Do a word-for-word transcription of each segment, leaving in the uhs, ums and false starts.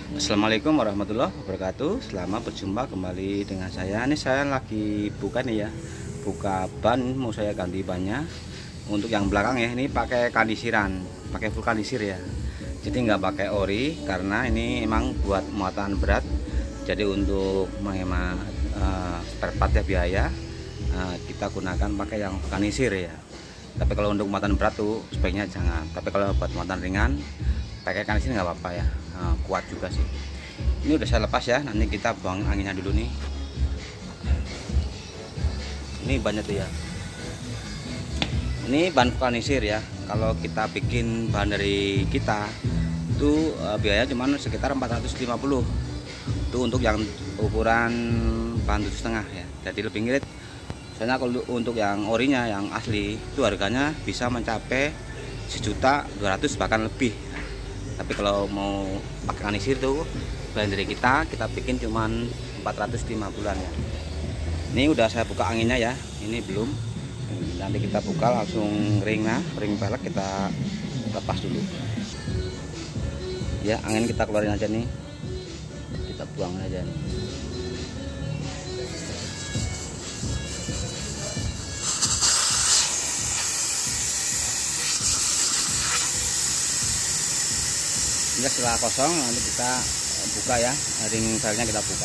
Assalamualaikum warahmatullahi wabarakatuh. Selamat berjumpa kembali dengan saya. Ini saya lagi buka nih ya, buka ban. Mau saya ganti bannya. Untuk yang belakang ya, ini pakai kandisiran, pakai full kandisir ya. Jadi nggak pakai ori karena ini emang buat muatan berat. Jadi untuk menghemat uh, spare part ya biaya, uh, kita gunakan pakai yang kandisir ya. Tapi kalau untuk muatan berat tuh sebaiknya jangan. Tapi kalau buat muatan ringan pakai kandisir nggak apa-apa ya. Nah, kuat juga sih. Ini udah saya lepas ya, nanti kita buang anginnya dulu nih. Ini banyak tuh ya, ini bahan vulkanisir ya. Kalau kita bikin bahan dari kita itu uh, biaya cuma sekitar empat ratus lima puluh. Itu untuk yang ukuran bahan tujuh setengah ya, jadi lebih ngirit. Soalnya kalau untuk yang orinya yang asli itu harganya bisa mencapai sejuta dua ratus bahkan lebih. Tapi kalau mau pakai kandisir tuh bahan dari kita kita bikin cuman empat ratus lima puluhan ya. Ini udah saya buka anginnya ya, ini belum. Nanti kita buka langsung ringnya, ring pelek kita lepas dulu ya. Angin kita keluarin aja nih, kita buang aja nih. Ini setelah kosong nanti kita buka ya, ring peleknya kita buka.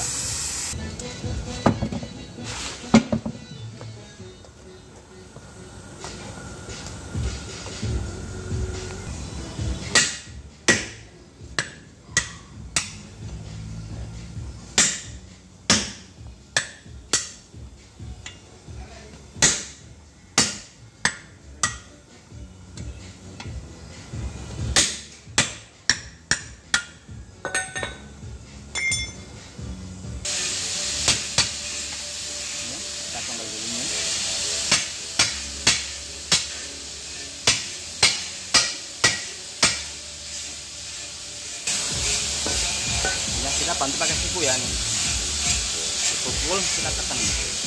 Kita bantu pakai siku ya nih, dipukul kita tekan.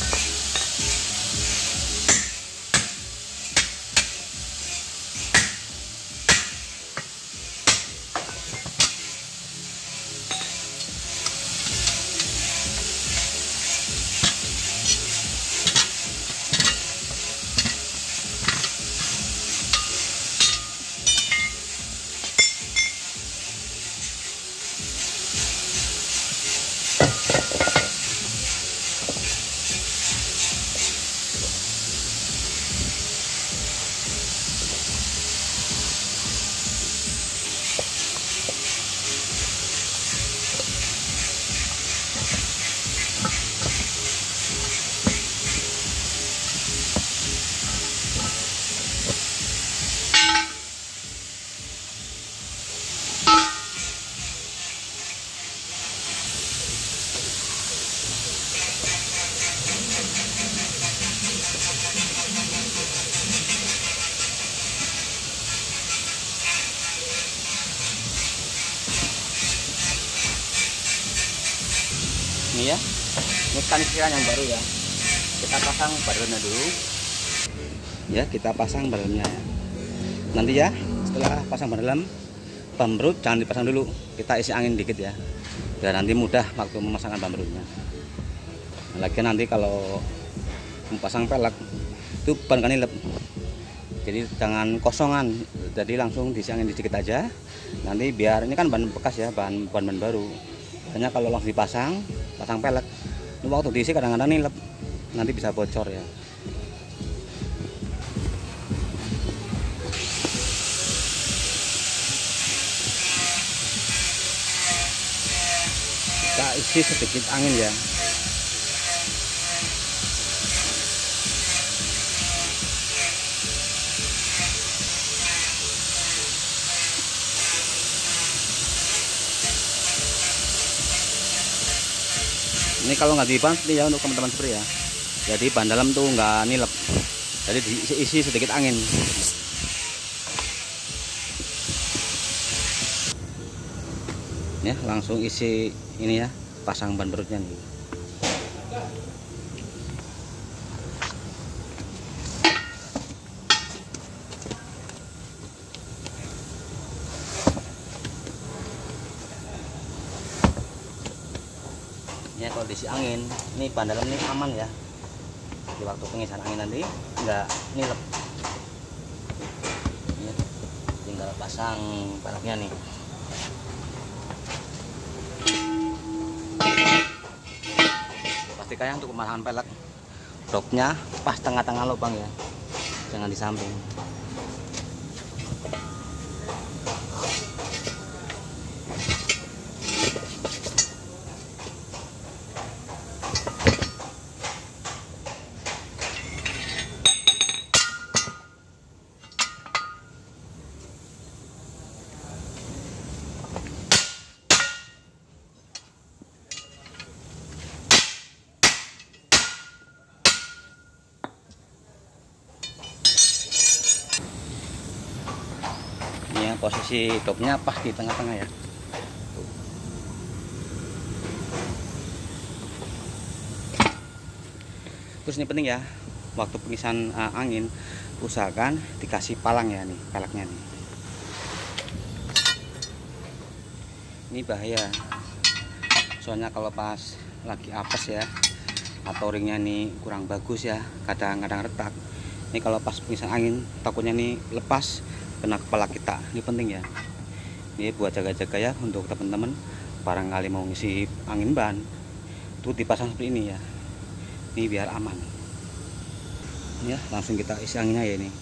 Ini ya, ini kandisiran yang baru ya. Kita pasang badannya dulu ya, kita pasang badannya ya. Nanti ya setelah pasang badan, bambrut jangan dipasang dulu, kita isi angin dikit ya, biar nanti mudah waktu memasangkan bambrutnya. Nah, lagi nanti kalau memasang pelek itu ban kan nilep, jadi jangan kosongan, jadi langsung diisi angin dikit aja. Nanti biar ini kan ban bekas ya, bahan ban ban baru. Hanya kalau langsung dipasang, pasang pelek, ini waktu diisi kadang-kadang nilep, nanti bisa bocor ya. Kita isi sedikit angin ya. Ini kalau nggak diban ya untuk teman-teman seperti ya, jadi ban dalam tuh nggak nilep, jadi diisi sedikit angin ya. Langsung isi ini ya, pasang ban berutnya nih. Ya kalau diisi angin, ini ban dalam ini aman ya. Di waktu pengisian angin nanti nggak nilep. Ya, tinggal pasang peleknya nih. Pastikan untuk pemasangan pelek, dropnya pas tengah-tengah lubang ya, jangan di samping. Ini ya, posisi dopnya pas di tengah-tengah ya. Terus ini penting ya, waktu pengisian uh, angin usahakan dikasih palang ya nih, peleknya nih. Ini bahaya, soalnya kalau pas lagi apes ya, atau ringnya nih kurang bagus ya, kadang-kadang retak. Ini kalau pas pengisian angin takutnya nih lepas kena kepala kita. Ini penting ya, ini buat jaga-jaga ya untuk teman-teman barangkali mau ngisi angin ban itu dipasang seperti ini ya, ini biar aman ya. Langsung kita isi anginnya ya ini.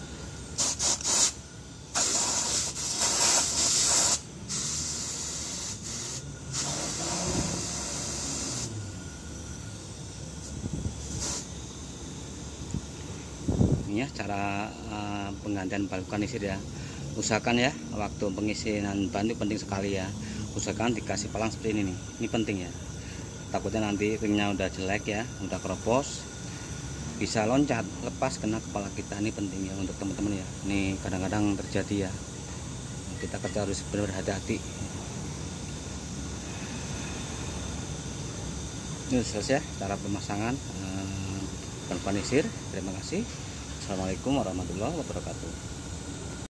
Ini ya cara uh, penggantian balok kanisir ya. Usahakan ya waktu pengisian ban itu penting sekali ya. Usahakan dikasih palang seperti ini nih. Ini penting ya. Takutnya nanti ringnya udah jelek ya, udah keropos, bisa loncat lepas kena kepala kita. Ini penting ya untuk teman-teman ya. Ini kadang-kadang terjadi ya. Kita kerja harus benar-benar hati-hati. Ini selesai cara pemasangan uh, ban kanisir. Terima kasih. Assalamualaikum warahmatullahi wabarakatuh.